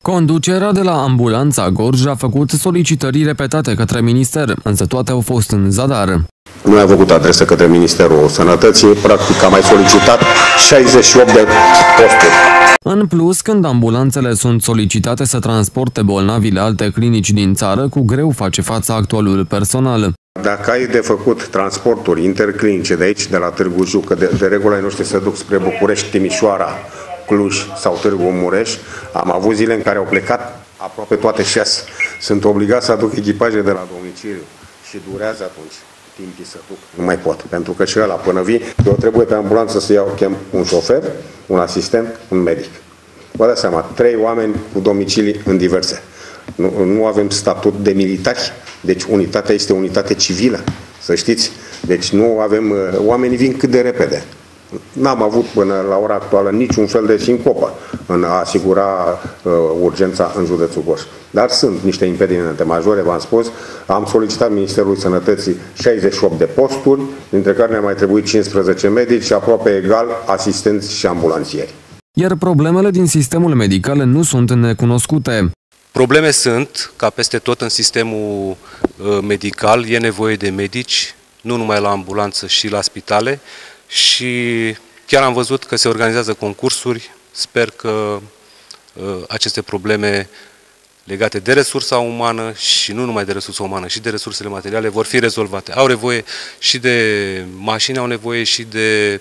Conducerea de la Ambulanța Gorj a făcut solicitări repetate către minister, însă toate au fost în zadar. Noi am făcut adresă către Ministerul Sănătății, practic am mai solicitat 68 de posturi. În plus, când ambulanțele sunt solicitate să transporte bolnavii la alte clinici din țară, cu greu face față actualul personal. Dacă ai de făcut transporturi interclinice de aici, de la Târgu Jiu, că de regulă ai noștri se duc spre București, Timișoara, Cluj sau Târgu Mureș, am avut zile în care au plecat aproape toate 6. Sunt obligat să aduc echipaje de la domiciliu și durează atunci timpii să duc. Nu mai pot, pentru că și ăla până vii, eu trebuie pe ambulanță să chem un șofer, un asistent, un medic. Vă dați seama, 3 oameni cu domicilii în diverse. Nu avem statut de militari, deci unitatea este unitate civilă, să știți. Deci nu avem, oamenii vin cât de repede. N-am avut până la ora actuală niciun fel de sincopă în a asigura urgența în județul Gorj. Dar sunt niște impedimente majore, v-am spus. Am solicitat Ministerului Sănătății 68 de posturi, dintre care ne-a mai trebuit 15 medici și aproape egal asistenți și ambulanțieri. Iar problemele din sistemul medical nu sunt necunoscute. Probleme sunt, ca peste tot în sistemul medical, e nevoie de medici, nu numai la ambulanță și la spitale. Și chiar am văzut că se organizează concursuri. Sper că aceste probleme legate de resursa umană și nu numai de resursa umană, și de resursele materiale vor fi rezolvate. Au nevoie și de mașini, au nevoie și de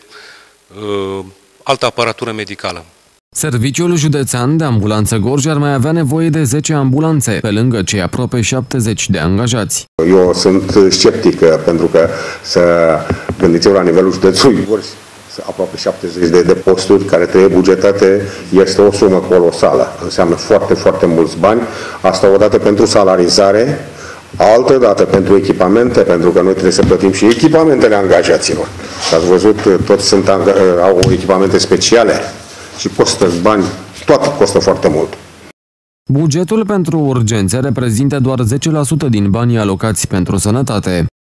altă aparatură medicală. Serviciul județean de ambulanță Gorj ar mai avea nevoie de 10 ambulanțe, pe lângă cei aproape 70 de angajați. Eu sunt sceptic, pentru că să gândiți-vă la nivelul județului Gorj, aproape 70 de posturi care trebuie bugetate, este o sumă colosală. Înseamnă foarte, foarte mulți bani. Asta odată pentru salarizare, altă dată pentru echipamente, pentru că noi trebuie să plătim și echipamentele angajaților. Ați văzut, toți au echipamente speciale și costă bani, toate costă foarte mult. Bugetul pentru urgențe reprezintă doar 10% din banii alocați pentru sănătate.